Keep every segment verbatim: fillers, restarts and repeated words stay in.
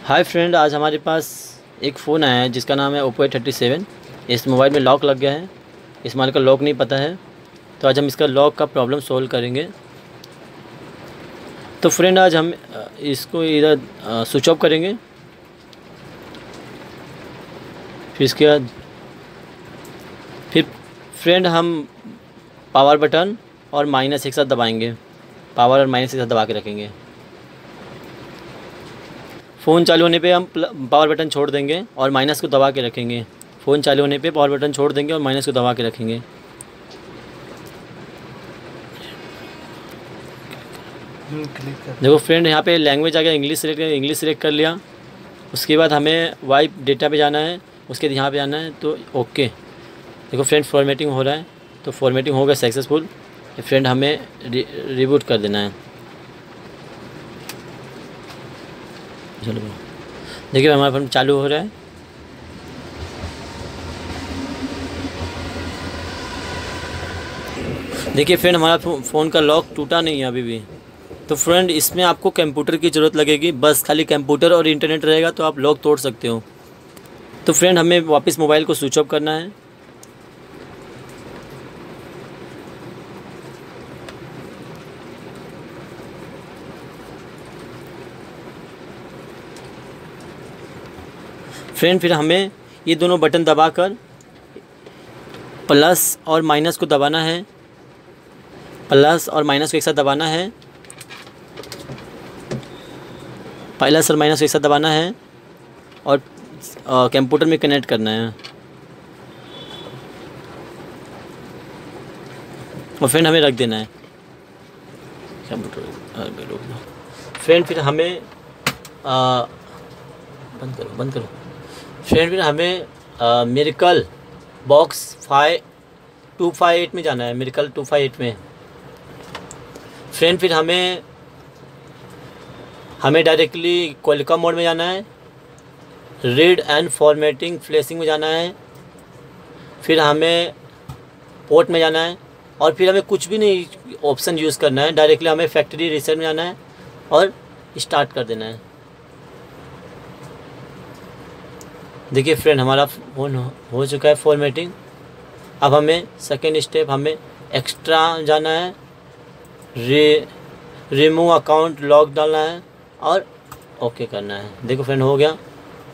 Hi friend, आज हमारे पास एक फ़ोन आया है जिसका नाम है ओप्पो ए थर्टी सेवन। इस मोबाइल में लॉक लग गया है। इस मोबाइल का लॉक नहीं पता है, तो आज हम इसका लॉक का प्रॉब्लम सोल्व करेंगे। तो फ्रेंड आज हम इसको इधर स्विच ऑफ करेंगे, फिर इसके बाद फिर फ्रेंड हम पावर बटन और माइनस एक साथ दबाएंगे। पावर और माइनस एक साथ दबा के रखेंगे। फ़ोन चालू होने पे हम पावर बटन छोड़ देंगे और माइनस को दबा के रखेंगे। फ़ोन चालू होने पे पावर बटन छोड़ देंगे और माइनस को दबा के रखेंगे। देखो फ्रेंड, यहाँ पे लैंग्वेज आ गया, इंग्लिश सेलेक्ट कर इंग्लिश सेलेक्ट कर लिया। उसके बाद हमें वाइप डेटा पे जाना है, उसके बाद यहाँ पे जाना है तो ओके। देखो फ्रेंड, फॉर्मेटिंग हो रहा है, तो फॉर्मेटिंग हो गया सक्सेसफुल। फ्रेंड हमें रि, रिबूट कर देना है। चलो देखिए हमारा फ़ोन चालू हो रहा है। देखिए फ्रेंड, हमारा फ़ोन का लॉक टूटा नहीं है अभी भी। तो फ्रेंड, इसमें आपको कंप्यूटर की ज़रूरत लगेगी। बस खाली कंप्यूटर और इंटरनेट रहेगा तो आप लॉक तोड़ सकते हो। तो फ्रेंड हमें वापस मोबाइल को स्विच ऑफ करना है। फ्रेंड फिर हमें ये दोनों बटन दबाकर प्लस और माइनस को दबाना है। प्लस और माइनस को एक साथ दबाना है। प्लस और माइनस को एक साथ दबाना है और कंप्यूटर में कनेक्ट करना है। और फ्रेंड हमें रख देना है कंप्यूटर। फ्रेंड फिर हमें आ, बंद करो बंद करो फ्रेंड फिर हमें miracle box five two five eight में जाना है। मिरेकल टू फाइव एट में फ्रेंड फिर हमें हमें डायरेक्टली क्वालिकॉम मोड में जाना है। रीड एंड फॉर्मेटिंग फ्लैशिंग में जाना है। फिर हमें पोर्ट में जाना है और फिर हमें कुछ भी नहीं ऑप्शन यूज़ करना है। डायरेक्टली हमें फैक्ट्री रीसेट में जाना है और स्टार्ट कर देना है। देखिए फ्रेंड, हमारा फ़ोन हो, हो चुका है फॉर्मेटिंग। अब हमें सेकेंड स्टेप हमें एक्स्ट्रा जाना है। रे रिमूव अकाउंट लॉक डालना है और ओके करना है। देखो फ्रेंड, हो गया।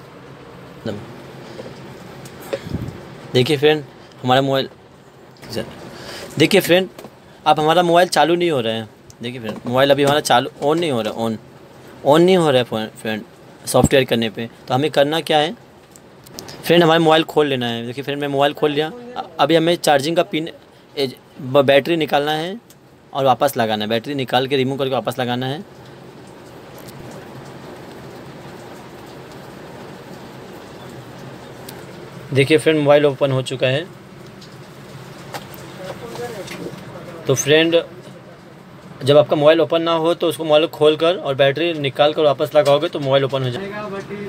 देखिए फ्रेंड, हमारा मोबाइल देखिए फ्रेंड अब हमारा मोबाइल चालू नहीं हो रहा है। देखिए फ्रेंड, मोबाइल अभी हमारा चालू ऑन नहीं हो रहा है। ऑन ऑन नहीं हो रहा है फ्रेंड सॉफ्टवेयर करने पे। तो हमें करना क्या है फ्रेंड, हमारे मोबाइल खोल लेना है। देखिए फ्रेंड, मैं मोबाइल खोल लिया। अभी हमें चार्जिंग का पिन बैटरी निकालना है और वापस लगाना है। बैटरी निकाल के रिमूव करके वापस लगाना है। देखिए फ्रेंड, मोबाइल ओपन हो चुका है। तो फ्रेंड, जब आपका मोबाइल ओपन ना हो तो उसको मोबाइल खोल कर और बैटरी निकाल कर वापस लगाओगे तो मोबाइल ओपन हो जाएगा।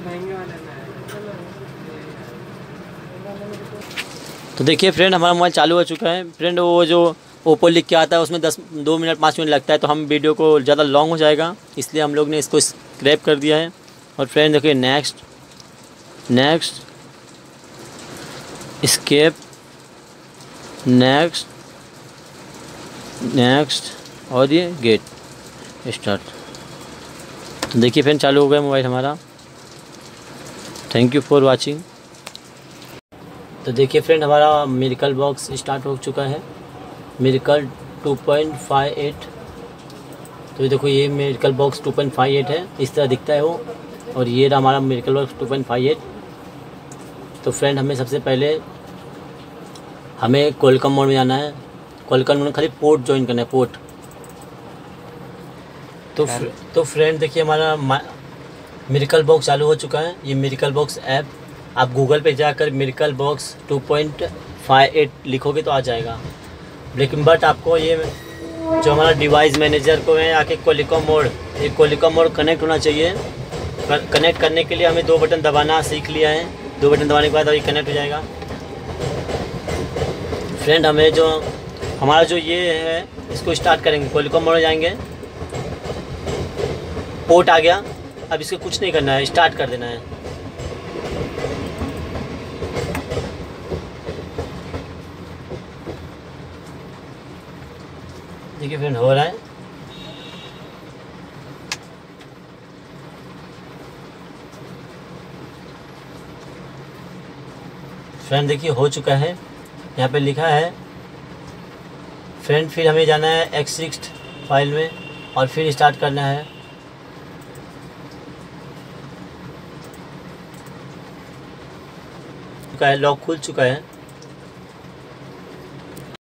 तो देखिए फ्रेंड, हमारा मोबाइल चालू हो चुका है। फ्रेंड, वो जो ओप्पो लिख के आता है उसमें दस दो मिनट पाँच मिनट लगता है, तो हम वीडियो को ज़्यादा लॉन्ग हो जाएगा, इसलिए हम लोग ने इसको स्क्रैप कर दिया है। और फ्रेंड देखिए, next next skip next next और ये गेट स्टार्ट। तो देखिए फ्रेंड, चालू हो गया मोबाइल हमारा। Thank you for watching. तो देखिए फ्रेंड, हमारा मिरेकल बॉक्स स्टार्ट हो चुका है। Miracle two point five eight. तो देखो, ये miracle box two point five eight है, इस तरह दिखता है वो। और ये रहा हमारा miracle box two point five eight. तो फ्रेंड, हमें सबसे पहले हमें क्वालिकॉम मोड में जाना है। क्वालिकॉम मोड में खाली पोर्ट ज्वाइन करना है, पोर्ट। तो तो फ्रेंड देखिए, हमारा मिरेकल बॉक्स चालू हो चुका है। ये मिरेकल बॉक्स ऐप, आप गूगल पे जाकर miracle box two point five eight लिखोगे तो आ जाएगा। लेकिन बट आपको ये जो हमारा डिवाइस मैनेजर को है आके क्वालिकॉम मोड, ये क्वालिकॉम मोड कनेक्ट होना चाहिए। कनेक्ट करने के लिए हमें दो बटन दबाना सीख लिया है। दो बटन दबाने के बाद अभी कनेक्ट हो जाएगा। फ्रेंड, हमें जो हमारा जो ये है इसको स्टार्ट करेंगे। क्वालिकॉम मोड में जाएंगे, पोर्ट आ गया। अब इसको कुछ नहीं करना है, स्टार्ट कर देना है। देखिए फ्रेंड हो रहा है। फ्रेंड देखिए हो चुका है, यहाँ पे लिखा है फ्रेंड। फिर हमें जाना है एक्सिस्ट फाइल में और फिर स्टार्ट करना है। चुका है, लॉक खुल चुका है।